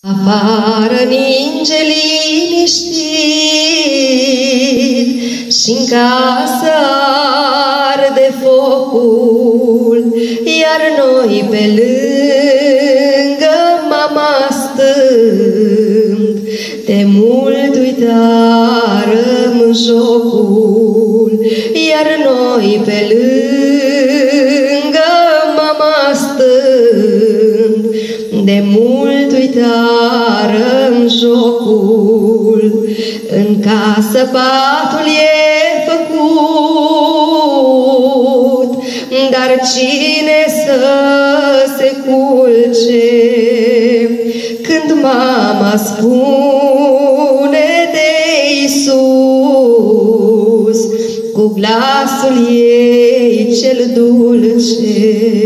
Afară ninge liniștit și-n casă arde focul, iar noi pe lângă mama stând, de mult uitarăm jocul, iar noi pe lângă mama stând, de mult uitarăm jocul. În casă patul e făcut, dar cine să se culce când mama spune de Iisus cu glasul ei cel dulce?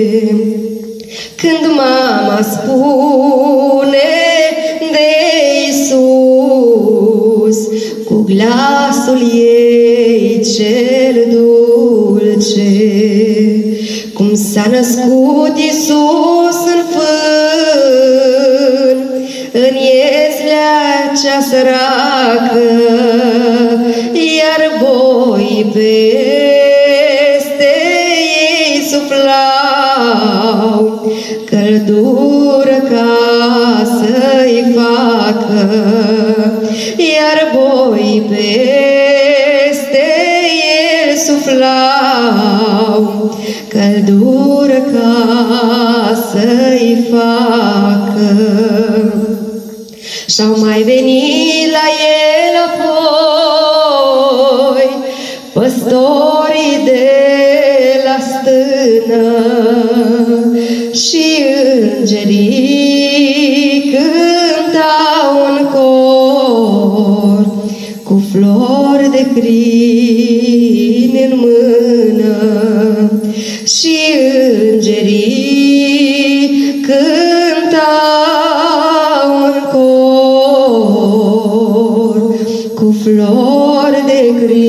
Când mama spune de Iisus cu glasul ei cel dulce, cum s-a născut Iisus în fân, în ieslea cea săracă, iar boi peste ei suflau căldură ca să-i facă, iar boi peste el suflau căldură ca să-i facă. Și-au mai venit la el apoi păstorii de la stână și îngerii cântau în cor cu flori de crin în mână, și îngerii cântau în cor cu flori de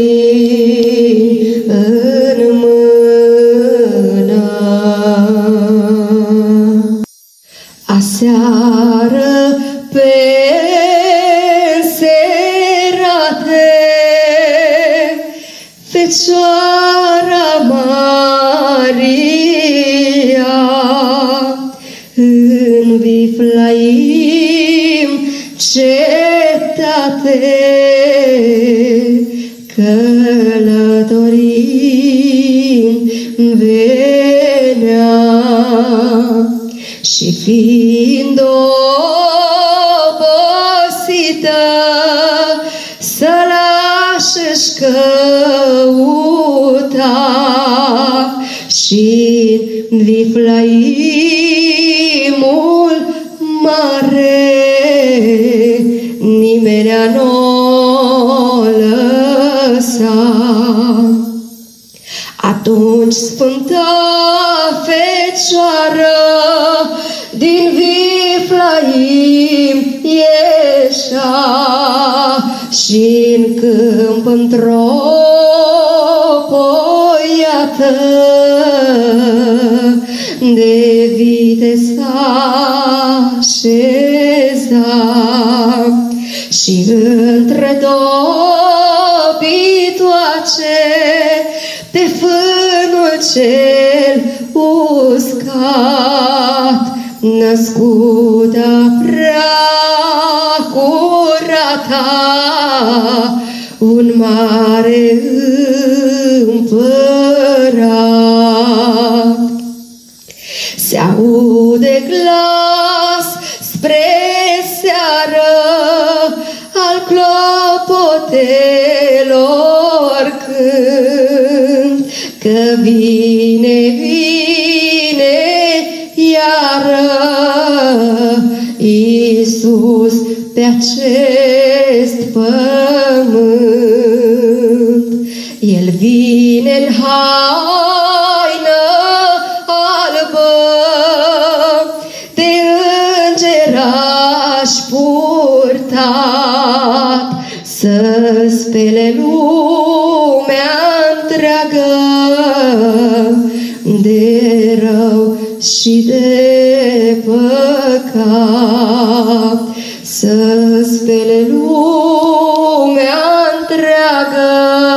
crin în mână. Aseară pe înserate, Fecioara Maria în Viflaim cetate călătorind venea, și fiind obosită să lași-și căuta, și Viflaimul mare nimenea n-o lăsa. Atunci Sfânta Fecioară din Viflaim ieșea și-n câmp într-o poiată de vite s-așeza, și între două pitoace de fânul cel uscat, născută prea curata, un mare împărat. Se aude glas spre seară al clopotelor cânt, că vine, vine iară Iisus pe acest pământ. El vine în haină albă, de îngeraș purtat, să spele lumea întreagă de rău și de păcat. păcat, să spele lumea întreagă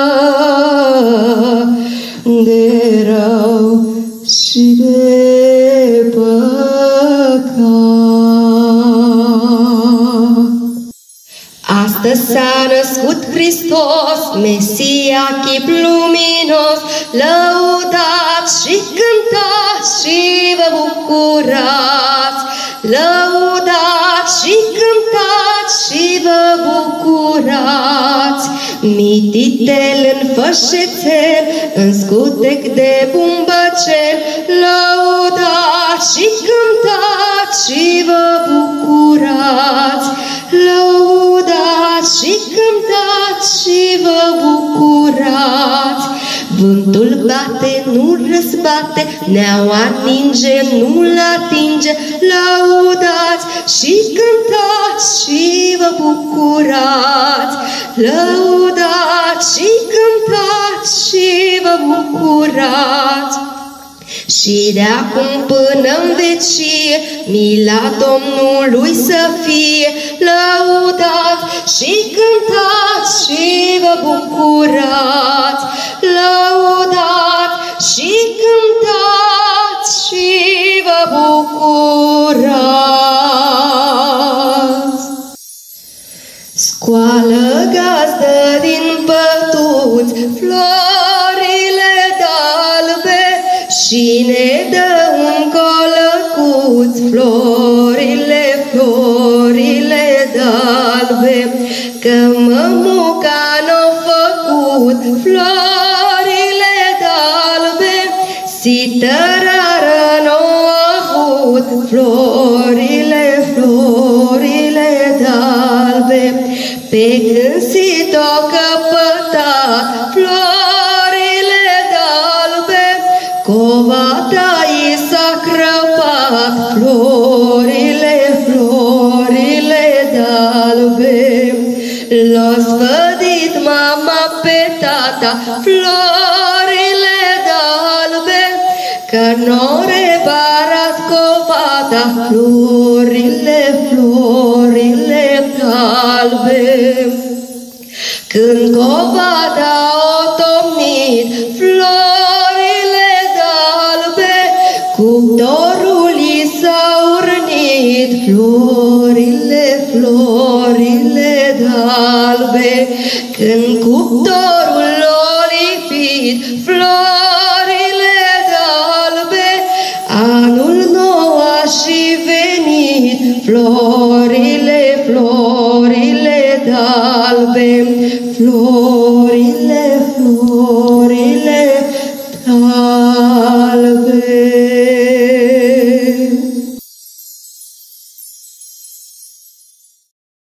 de rău și de păcat. Astăzi s-a născut Hristos, Mesia, chip luminos, lăudați și cântați și vă bucurați, lăudați și cântați și vă bucurați. Mititel în fășețel, în scutec de bumbăcel, lăudați și cântați și vă bucurați, lăudați și cântați și vă bucurați. Vântul bate, nu răzbate, neaua ninge, nu-l atinge, lăudați și cântați și vă bucurați, lăudați și cântați și vă bucurați. Și de acum până-n vecie, mila Domnului să fie, lăudați și cântați și vă bucurați, lăudați și cântați și vă bucurați. Scoală gazdă din pătuți florile d'albe și ne dă un colăcuț, florile, florile d'albe, că mămuca n-au făcut florile d'albe, sitărară n-au avut florile, florile d'albe, pe când si t-o căpătat florile d'albe, covata i s-a crăpat florile, florile d'albe. L-a sfădit mama pe tata florile d'albe, că n-o reparat covata florile, florile d'albe. Când covata o tomnit florile d'albe, cuptorul i s-a urnit florile, florile d'albe. Când cuptorul o lipit florile d'albe, anul nou a și venit florile, florile d'albe, florile, florile.